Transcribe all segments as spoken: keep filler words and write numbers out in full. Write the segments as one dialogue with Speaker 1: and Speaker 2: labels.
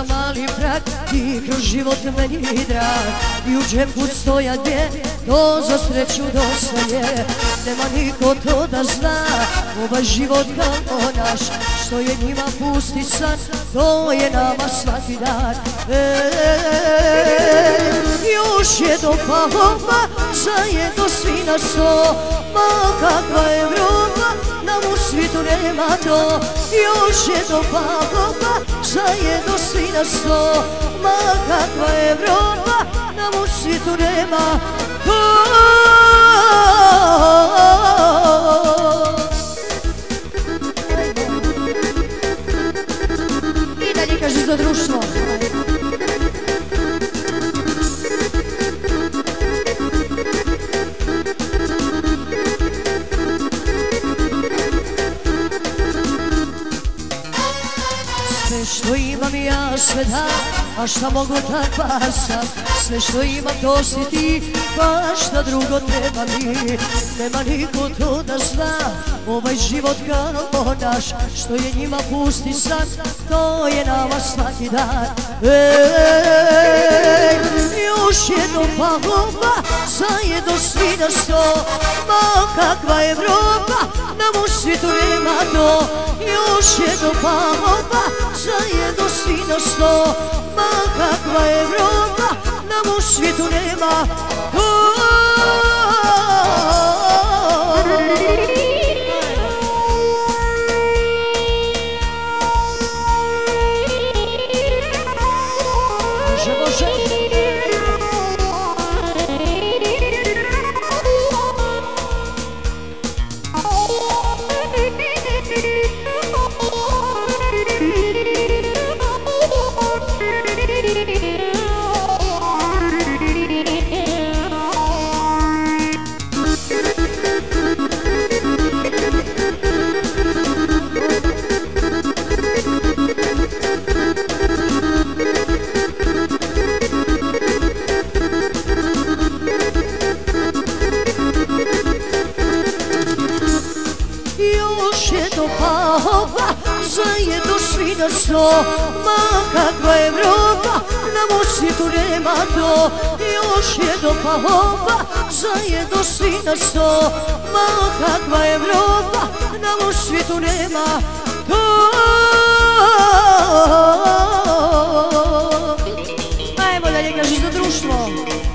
Speaker 1: na mali prag, ti kroz život meni drag. I u džepu stoja gdje, to za sreću dosta je. Nema niko to da zna, ovaj život kao naš. Što je njima pusti san, to je nama svaki dan. Još jedno pa hopa, zajedno svi na sto. Ma kakva Evropa, nam u svijetu nema to. Još jedno pa hopa, zajedno svi na sto. Ma kakva Evropa, nam u svijetu nema to. I dalje kaži za društvo. Sve što imam ja sve da, a šta mogu takva sam. Sve što imam to si ti, pa šta drugo treba mi. Nema niko to da zna, ovaj život kao naš. Što je njima pusti san, to je nama svaki dan. Ej, još jedno pa hopa, zajedno svi na sto. Ma kakva Evropa, nam u svijetu nema to. Još jedno pa hopa, zajedno svi na sto. Ma kakva Evropa, nam u svijetu nema to. Može, može. Zajedno svi na sto. Ma kakva Evropa, nam u svijetu nema to. Još jedno pa hopa, zajedno svi na sto. Ma kakva Evropa, nam u svijetu nema to. Ajmo dalje, kaži za društvo.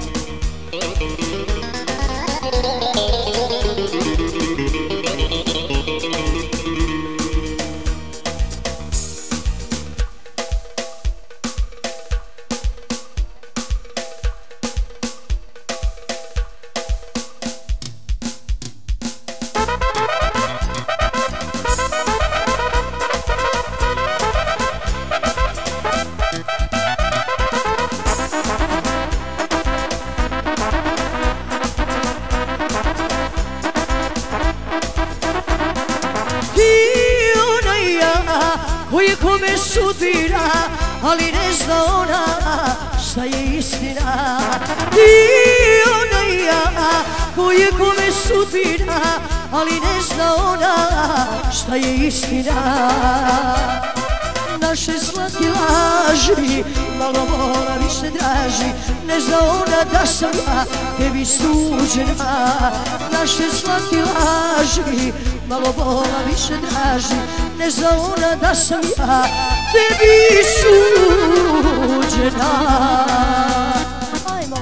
Speaker 1: Koji kome sudbina, ali ne zna ona šta je istina. Ti ona i ja, koji kome sudbina, ali ne zna ona šta je istina. Naše slatke laži, malo vola više draži. Ne zna ona da sam ja tebi suđena. Naše slatke laži, malo vola više draži. Ne zna ona da sam ja tebi suđena. Ajmo.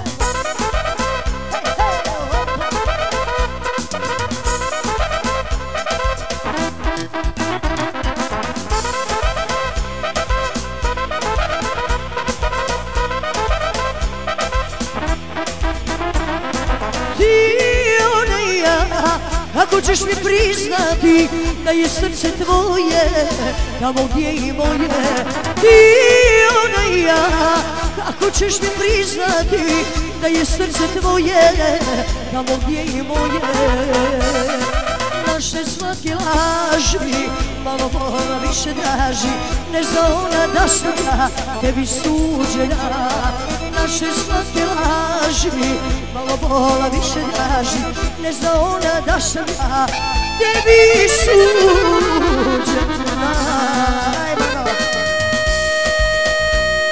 Speaker 1: Kako ćeš mi priznati da je srce tvoje tamo gdje i moje. Ti, ona i ja. Kako ćeš mi priznati da je srce tvoje tamo gdje i moje. Naše slatke laži, malo vola više draži. Ne zna ona da sam ja tebi suđena. Naše slatke laži, malo vola više draži. Ne zna ona da sam ja tebi suđena.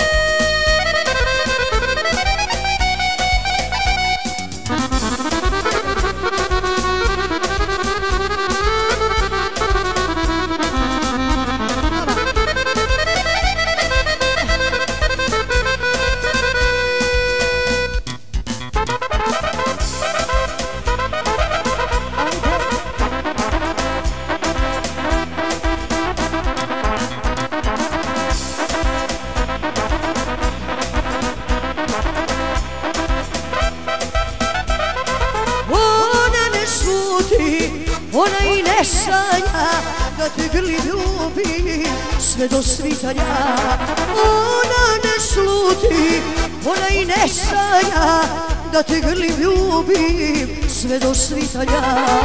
Speaker 1: da te grli ljubim sve do svitanja. Ona ne sluti, ona i ne sanja, da te grli ljubim sve do svitanja.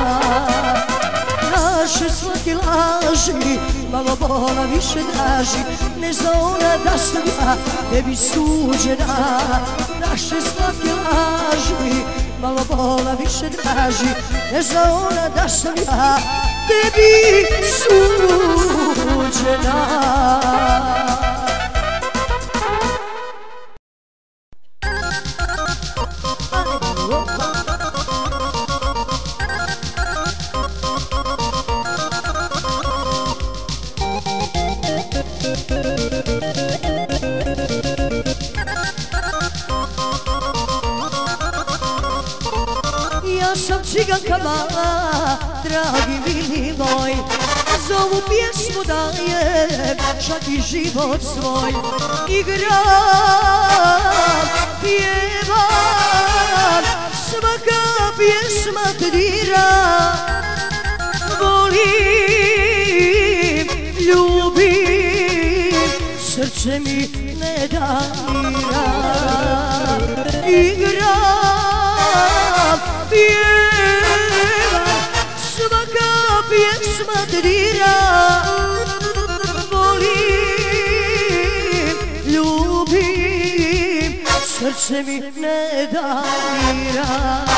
Speaker 1: Naše slatke laži, malo bola više draži, ne zna ona da sam ja tebi suđena. Naše slatke laži, malo bola više draži, ne zna ona da sam ja tebi suđena. Ja sam ciganka mala, dragi mili moj, za ovu pjesmu dajem čak i život svoj. Igram, pjevam, svaka pjesma te dira. Volim, ljubim, srce mi ne da mira. Igram, pjevam, svaka pjesma te dira. Volim, ljubim, srce mi ne da mira.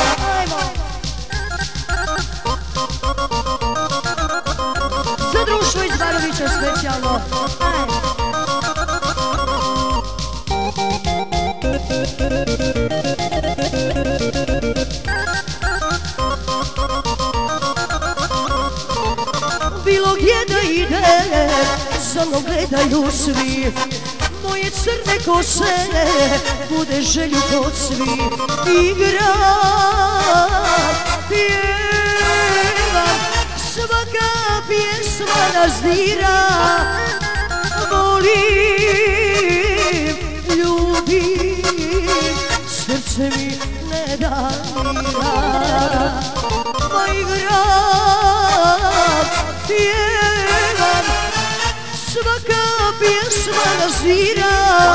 Speaker 1: Za društvo iz Barovića specijalno. Bilo gdje da idem, za mnom gledaju svi. Moje crne kose bude želju kod svi. Igram, pjevam, svaka pjesma nas dira. Volim, ljubim, srce mi ne da mira. Ma igram, pjevam, svaka pjesma nas dira.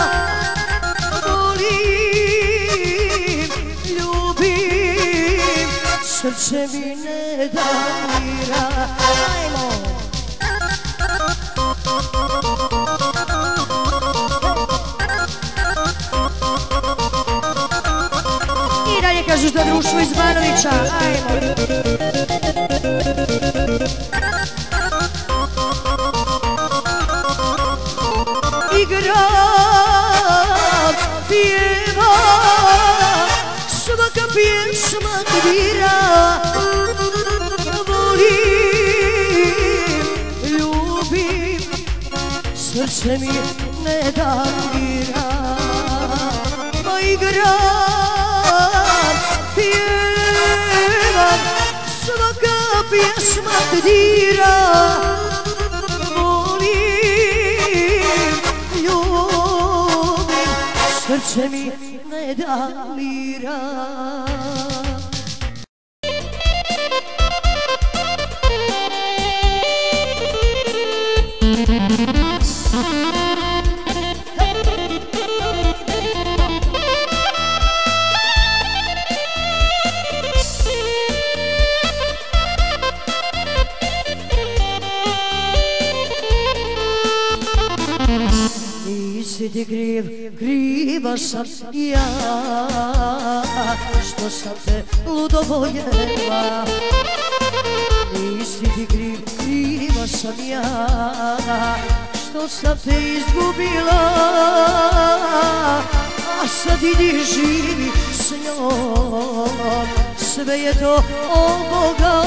Speaker 1: Volim, ljubim, srce mi ne da mira. Ajmo! I dalje kažeš da društvo iz Banovića. Ajmo! Igram, pjevam, svaka pjesma te dira. Volim, ljubim, srce mi ne da mira. Ma igram, pjevam, svaka pjesma te dira. Srce mi ne da mira. Nisi ti kriv, kriva sam ja, što sam te ludo voljela. Nisi ti kriv, kriva sam ja, što sam te izgubila. A sad idi živi s njom, sve je to od Boga.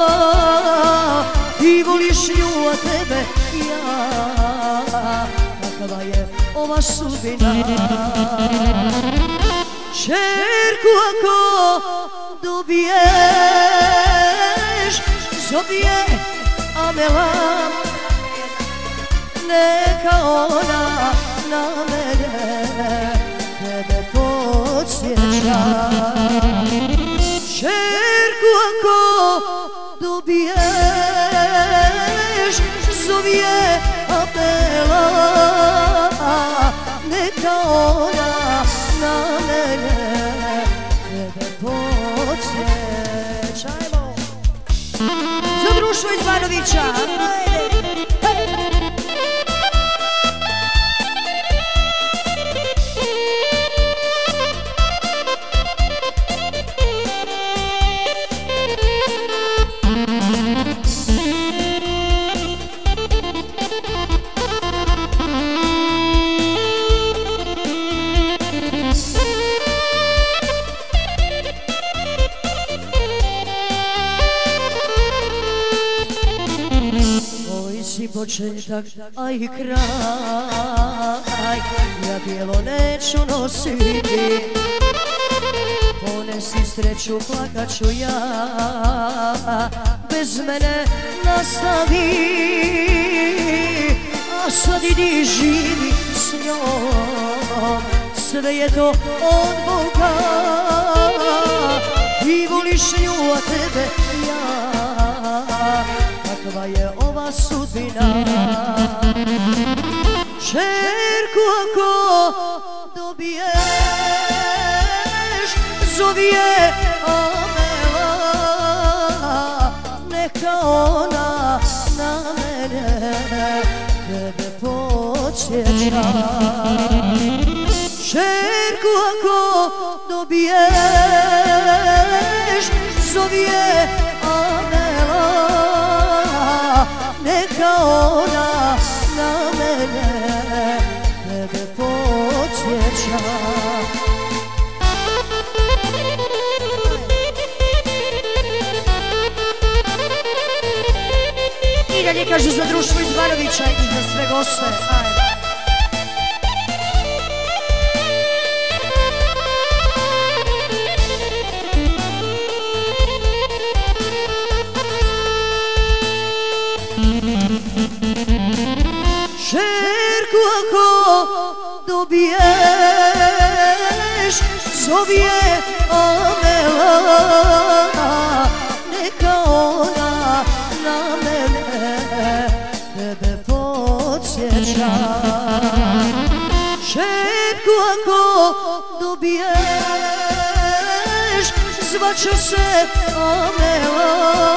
Speaker 1: Ti voliš nju, a tebe ja, kakva je ova sudbina. Čerku ako dobiješ, zobije Amela, neka ona na mene tebe podsjeća. Čerku ako dobiješ, zovje Adela, neka ona na mene tebe podsjećajmo. Za društvo iz Banovića. Početak, a i kraj, ja bijelo neću nositi, ponesi sreću, plakat ću ja, bez mene nastavi, a sad idi živi s njom, sve je to od Boga, i voliš nju, a tebe ja. Kakva je ova sudbina, čerku ako dobiješ, zovi je Amela, neka ona na mene tebe podsjeća. Čerku ako dobiješ, zovi je Amela, neka ona na mene tebe podsjeća. I dalje kažu za društvo iz Banovića i za sve goste. Čerku ako dobiješ, zovi je Amela, neka ona na mene tebe podsjeća. Čerku ako dobiješ, zvaće se Amela,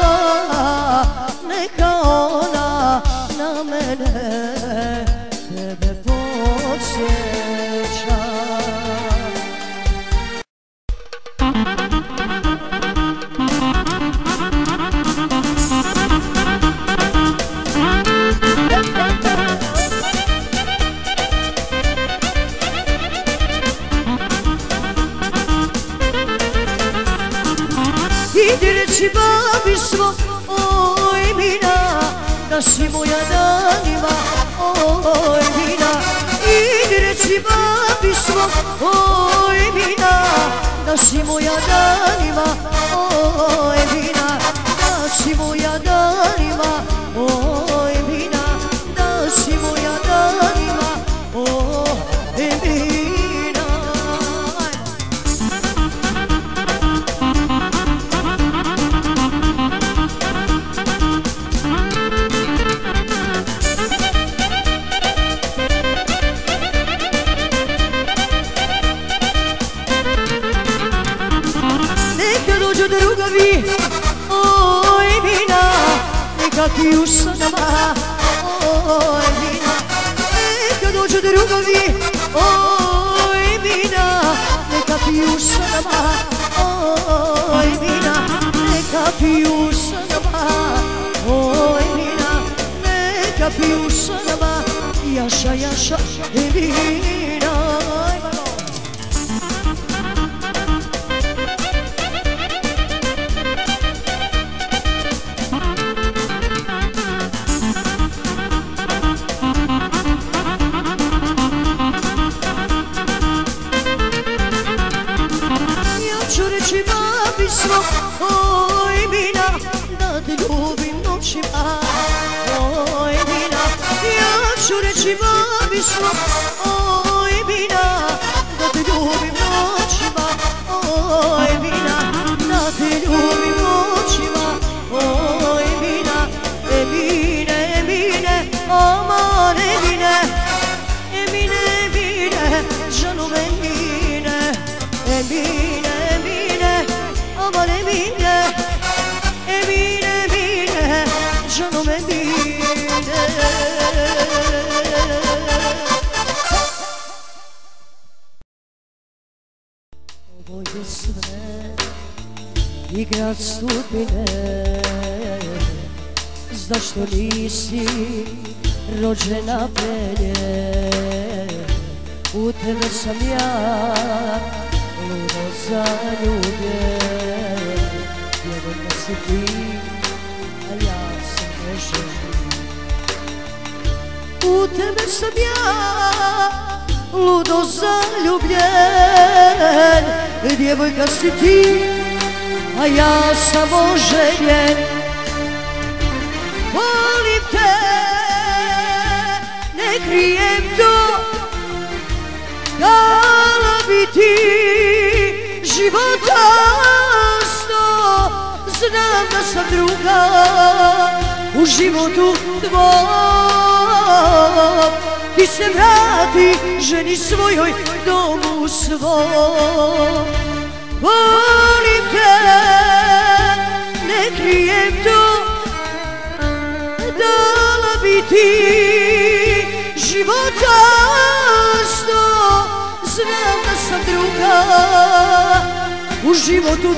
Speaker 1: neka ona na mene tebe podsjeća. Idi reci babi svom, oj Mina, da si moja danima, oj Mina. Idi reci babi svom, oj Mina, da si moja danima, oj Mina. Da si moja danima, oj Mina, da si moja danima, oj Mina. Drugovi, oj Mina, neka ti u sanama, oj Mina. Neka dođu drugovi, oj Mina, neka ti u sanama, oj Mina. Neka ti u sanama, oj Mina, neka ti u sanama, jaša, jaša, Mina. Oj Mina, da te ljubim noćima, oj Mina. Ja ću reći babi svom, oj Mina, da te ljubim noćima, oj Mina. Da te ljubim noćima, oj Mina. Emine, Emine, sve igra sudbine. Zašto nisi rođena pelje, u tebe sam ja ludo zaljubljen. Vjerujem da si ti, a ja sam neželjen. U tebe sam ja ludo zaljubljen. Djevojka si ti, a ja sam oženjen. Volim te, ne krijem to, dala bi ti života sto. Znam da sam druga u životu tvom. Ti se vrati ženi svojoj, domu svom. Volim te, ne krijem to, dala bi ti života sto. Znam da sam druga u životu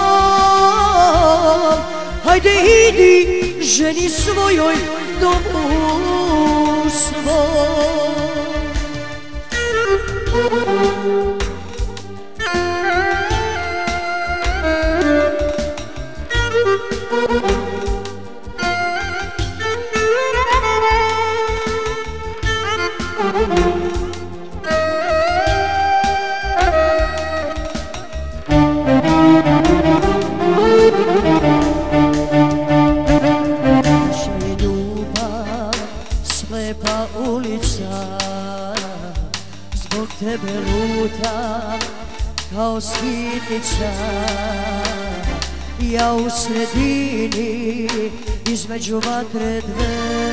Speaker 1: tvom. Hajde idi ženi svojoj, domu svom. Tebe lutam kao skitnica, ja u sredini između vatre dve.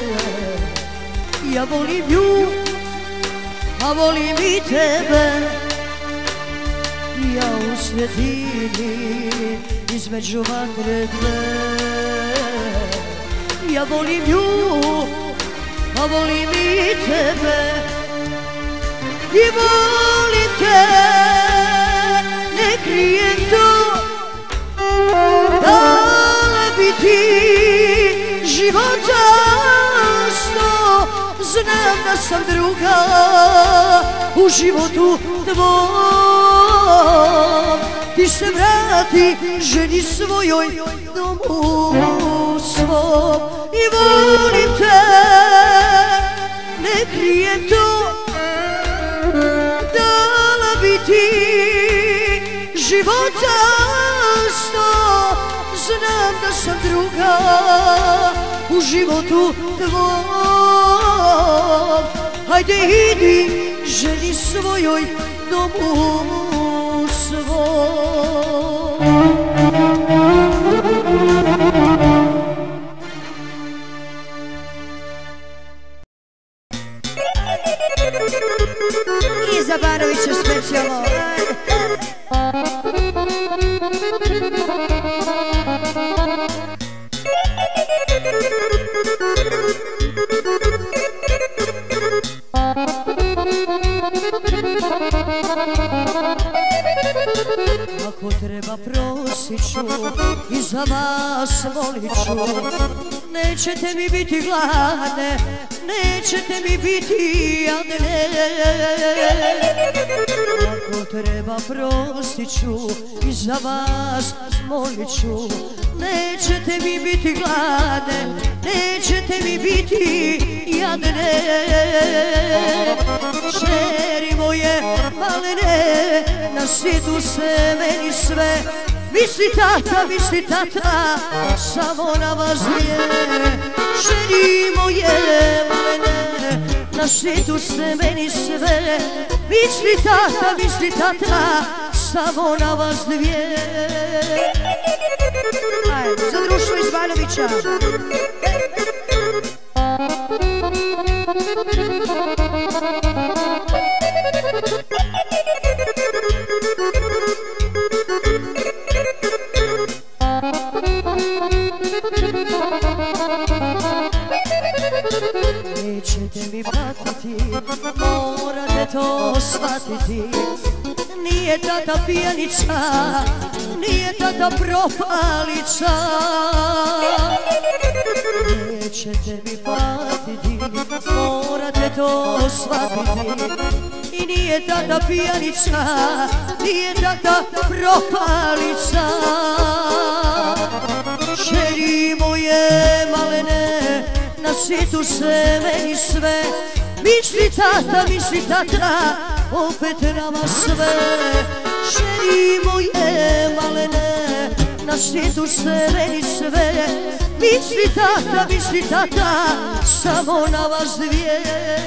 Speaker 1: Ja volim nju, a volim i tebe. Ja u sredini između vatre dve. Ja volim nju, a volim i tebe. I volim te, ne krijem to, dala bi ti života sto. Znam da sam druga u životu tvom. Ti se vrati ženi svojoj, domu svom. I volim te, ne krijem to, dala bi ti života sto. Znam da sam druga u životu tvom. Hajde idi ženi svojoj, domu svom. Iza Banovića specijalno. Ako treba prosit ću i za vas molit ću. Nećete mi biti gladne, nećete mi biti jadne. Ako treba prostit ću i za vas molit ću. Nećete mi biti gladne, nećete mi biti jadne. Čeri moje malene, na svijetu se meni sve. Misli tata, misli tata, samo na vas dvije. Ženi moje malene, na svijetu se meni sve. Misli tata, misli tata, samo na vas dvije. Ajde, za društvo iz Banovića. Nećete mi patiti, morate to shvatiti. nije tata pijanica, nije tata propalica. Nećete mi platiti, morate to shvatiti. I nije tata pijanica, nije tata propalica. Čeri moje malene, na svijetu se meni sve. Misli tata, misli tata, opet nama sve. Čeri moje malene, na svijetu se meni sve. Misli tata, misli tata, samo na vas dvije.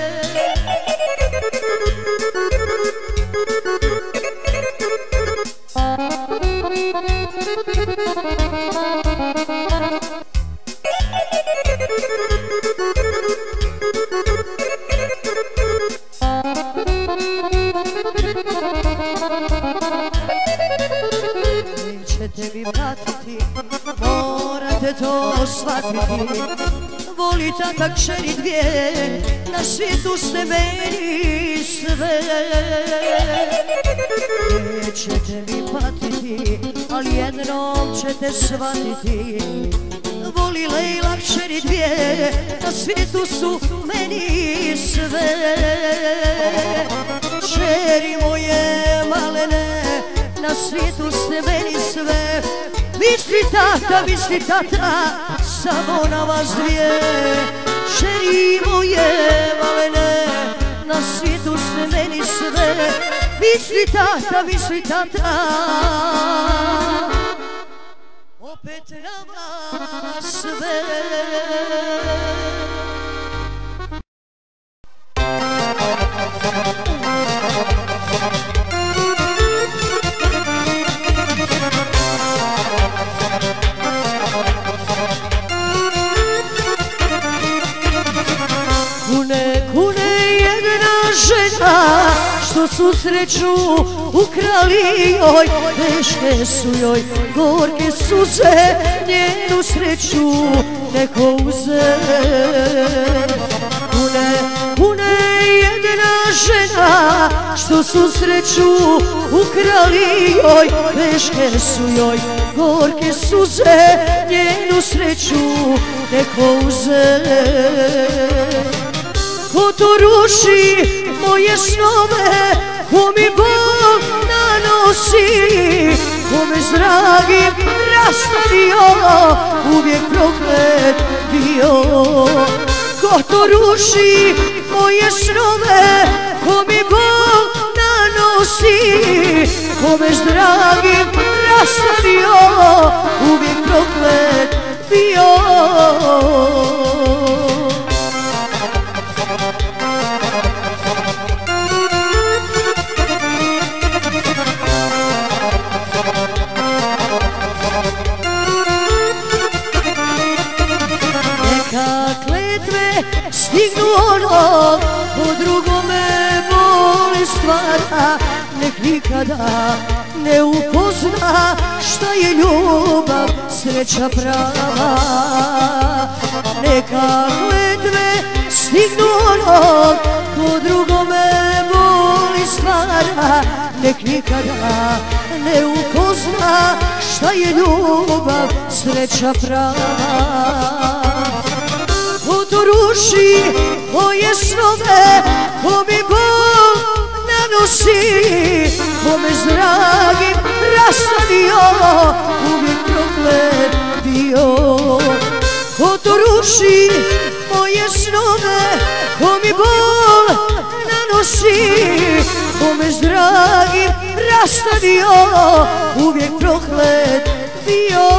Speaker 1: Nećete mi platiti, morate to shvatiti. Voli tata kćeri dvije, na svijetu ste meni sve. Nećete mi platiti, ali jednom ćete shvatiti. Voli Lejla kćeri dvije, na svijetu su meni sve. Kćeri moje malene, na svijetu ste meni sve. Misli tata, misli tata, samo na vas dvije. Kćeri moje malene, na svijetu ste meni sve. Misli tata, misli tata, opet na vas sve. Kune, kune jedna žena, što su sreću ukrali joj. Teške su joj gorke suze, njenu sreću neko uze. Kune, kune jedna žena, što su sreću ukrali joj. Teške su joj gorke suze, njenu sreću neko uze. Ko to ruši moje snove, ko mi bol nanosi, ko me s dragim rastavio, uvijek proklet bio. Ko to ruši moje snove, ko mi bol nanosi, ko me s dragim rastavio, uvijek proklet bio. Stignu ono, ko drugome boli stvara. Nek nikada ne upozna šta je ljubav, sreća prava. Neka kletve stignu ono, ko drugome boli stvara. Nek nikada ne upozna šta je ljubav, sreća prava. Ko to ruši moje snove, ko mi bol nanosi, ko me s dragim rastavio, uvijek proklet bio. Ko to ruši moje snove, ko mi bol nanosi, ko me s dragim rastavio, uvijek proklet bio.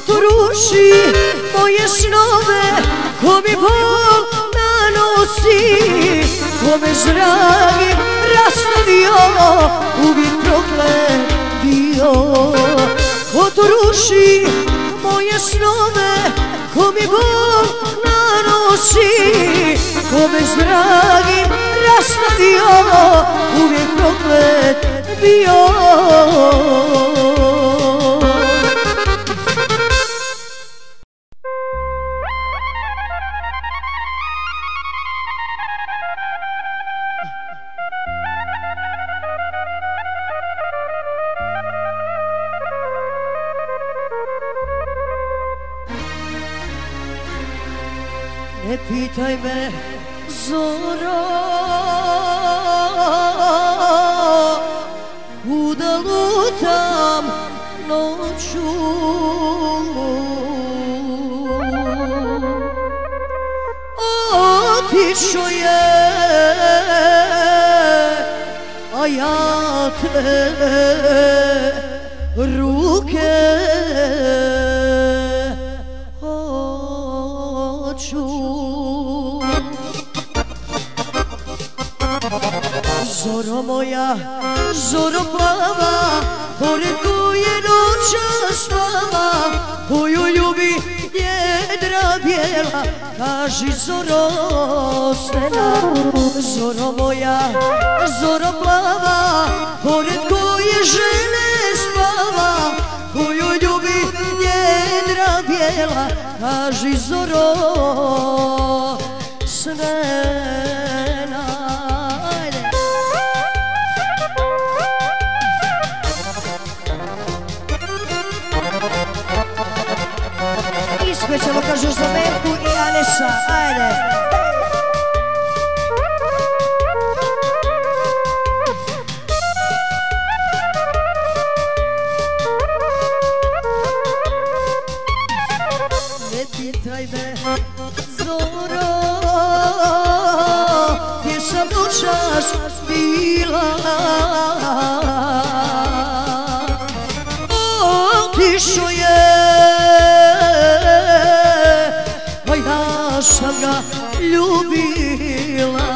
Speaker 1: to ruši moje snove, ko mi bol nanosi, ko me zragi rastavio, uvijek proklet bio. Ko to ruši moje snove, ko mi bol nanosi, ko me zragi rastavio, uvijek proklet bio. Ne pitaj me, zoro, kuda lutam noću. Otišao je, a ja te ruke zoro moja, zoro plava, pored koje noća spava, koju ljubi jedra bijela, kaži zoro stena. Zoro moja, zoro plava, pored koje žene spava, koju ljubi jedra bijela, kaži zoro stena. Specijalno kažu za Merku i Anesa, ajde. Ne pitaj me, zoro, gdje sam noćas bila. Otišao je, sam ga ljubila.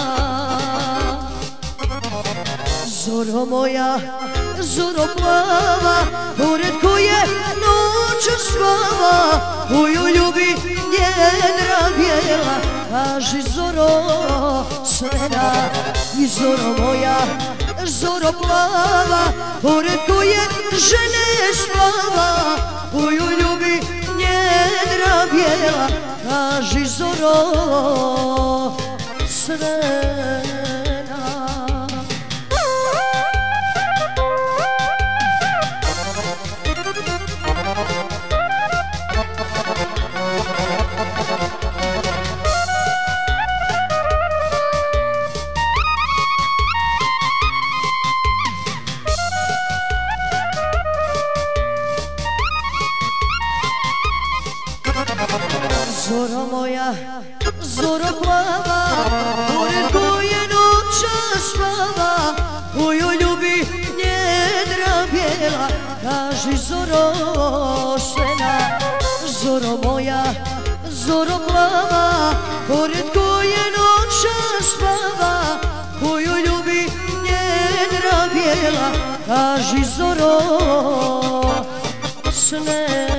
Speaker 1: Zoro moja, zoro plava, pored koje noća spava, koju ljubi jedra bijela, kaži zoro svena. I zoro moja, zoro plava, pored koje žene spava, koju ljubi jedra bijela, kaži zoro svena. Zoro moja, zoro plava, pored koje noća spava, koju ljubi jedra bijela, kaži zoro svena. Zoro moja, zoro plava, pored koje noća spava, koju ljubi jedra bijela, kaži zoro svena.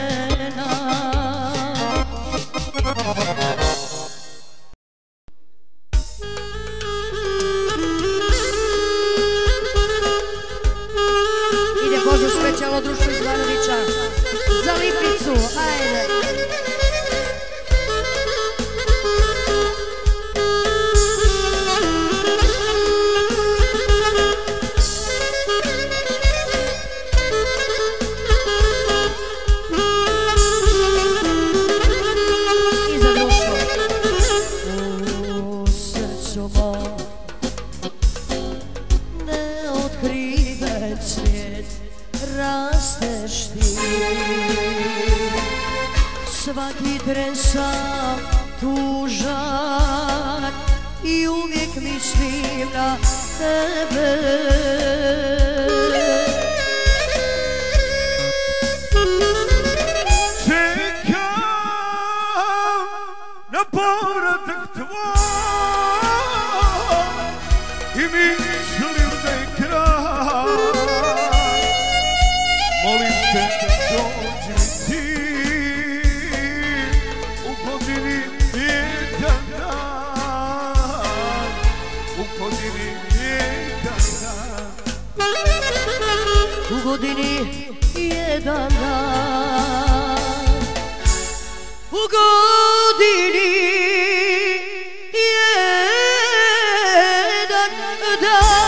Speaker 1: Ide pozdrav specijalno društvo iz Ivanovića za Lipicu, ajde. Svaki tren sam tužan i uvijek mislim na tebe. godini jedan dan, u godini jedan dan.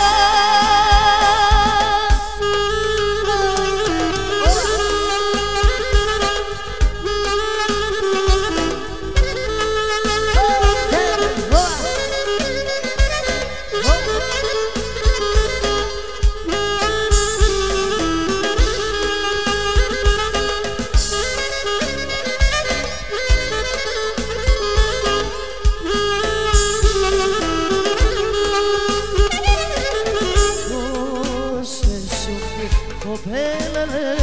Speaker 1: Popelele,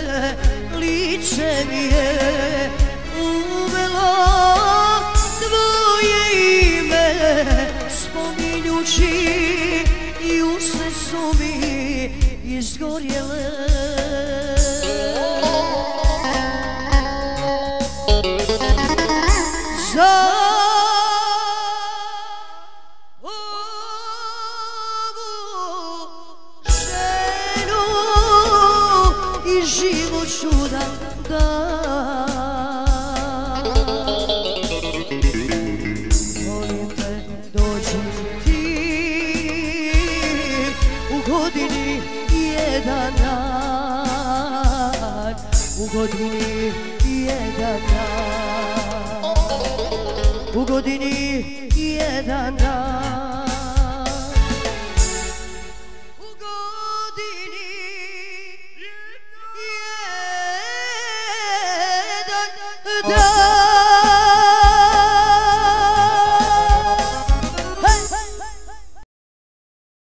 Speaker 1: lice mi je uvelo tvoje ime, spominjući i usne su mi izgorjele. Za život čudan dan, molim te dođi ti u godini jedan dan, u godini jedan dan, u godini jedan dan.